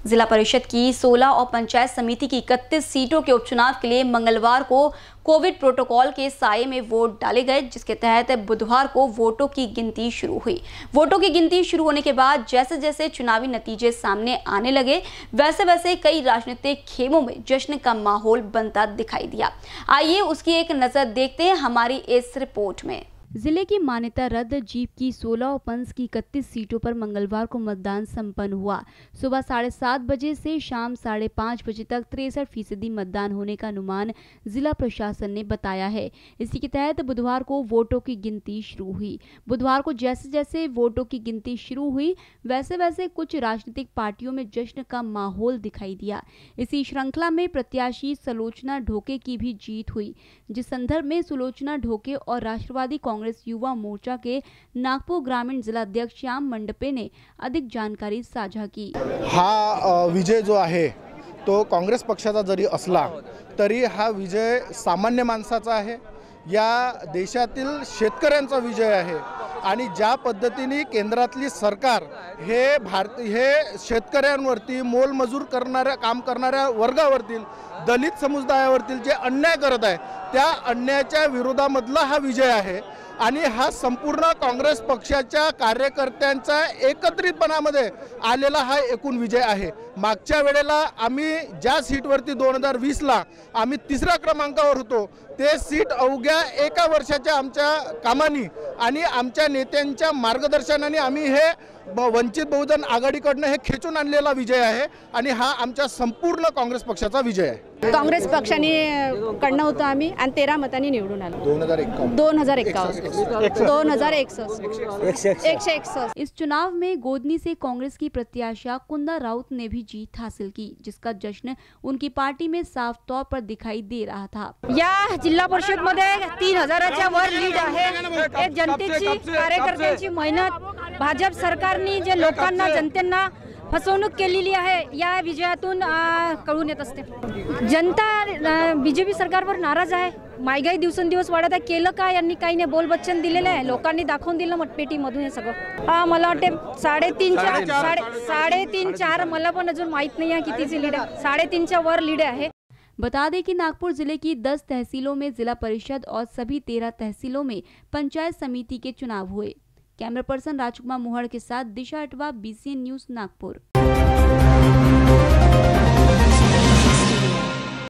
जिला परिषद की 16 और पंचायत समिति की 31 सीटों के उपचुनाव के लिए मंगलवार को कोविड प्रोटोकॉल के साये में वोट डाले गए, जिसके तहत बुधवार को वोटों की गिनती शुरू हुई। वोटों की गिनती शुरू होने के बाद जैसे जैसे चुनावी नतीजे सामने आने लगे, वैसे वैसे कई राजनीतिक खेमों में जश्न का माहौल बनता दिखाई दिया। आइए उसकी एक नजर देखते हैं हमारी इस रिपोर्ट में। जिले की मान्यता रद्द जीप की 16 और पंच की 31 सीटों पर मंगलवार को मतदान संपन्न हुआ। सुबह 7:30 बजे से शाम 5:30 बजे तक 63% मतदान होने का अनुमान जिला प्रशासन ने बताया है। इसी के तहत बुधवार को वोटों की गिनती शुरू हुई। बुधवार को जैसे जैसे वोटों की गिनती शुरू हुई, वैसे वैसे कुछ राजनीतिक पार्टियों में जश्न का माहौल दिखाई दिया। इसी श्रृंखला में प्रत्याशी सुलोचना ढोके की भी जीत हुई, जिस संदर्भ में सुलोचना ढोके और राष्ट्रवादी कांग्रेस युवा मोर्चा के नागपुर ग्रामीण जिला अध्यक्ष श्याम मंडपे ने अधिक जानकारी साझा की। हा विजय जो आहे तो काँग्रेस पक्षाचा जरी असला तरी हा विजय सामान्य माणसाचा आहे, या देशातील शेतकऱ्यांचा विजय आहे। आणि ज्या पद्धतीने केंद्रातली सरकार हे शेतकऱ्यांवरती, मोलमजूर करणाऱ्या काम करणाऱ्या वर्गावरती, दलित समुदायावरती जे अन्याय करत आहे त्या अन्यायाच्या विरोधामधला हा विजय आहे। आणि हा संपूर्ण काँग्रेस पक्षाच्या कार्यकर्त्यांचा एकत्रितपणामध्ये आलेला हा एकूण विजय आहे। मागच्या वेळेला आम्ही ज्या सीटवरती 2020ला आम्ही 3ऱ्या क्रमांकावर होतो, ते सीट अवघ्या एका वर्षाच्या आमच्या कामानी आणि आमच्या नेत्यांच्या मार्गदर्शनाने आम्ही हे वंचित बहुजन आघाडीकडनं हे खेचून आणलेला विजय आहे आणि हा आमच्या संपूर्ण काँग्रेस पक्षाचा विजय आहे। काँग्रेस पक्षाने कडनं होतं आम्ही आणि 13 मतांनी निवडून आलो। 2061। इस चुनाव में गोदनी से कांग्रेस की प्रत्याशा कुंदा राउत ने भी जीत हासिल की, जिसका जश्न उनकी पार्टी में साफ तौर पर दिखाई दे रहा था। या जिल्हा परिषद मध्ये 3000च्या वर लीड आहे। एक जनतेची, कार्यकर्त्यांची मेहनत, भाजप सरकारने जे लोकांना, जनतेला फसवणूक केलेली आहे या विजयातून कळून येत असते। जनता बीजेपी सरकारवर नाराज आहे। महागाई दिवसेंदिवस वाढत आहे। केलं काय यांनी? काही नाही, बोलबच्चन दिलेलं आहे, लोकांनी दाखवून दिलं मतपेटीमधून हे सगळं। मला वाटते 3.5-4 मला पण अजून माहित नाही आहे कितीची लीड आहे। 3.5च्या वर लीड आहे। बता दें कि नागपुर जिले की 10 तहसीलों में जिला परिषद और सभी 13 तहसीलों में पंचायत समिति के चुनाव हुए। कैमरा पर्सन राजकुमार मोहड़ के साथ दिशा अटवा, BCN न्यूज नागपुर।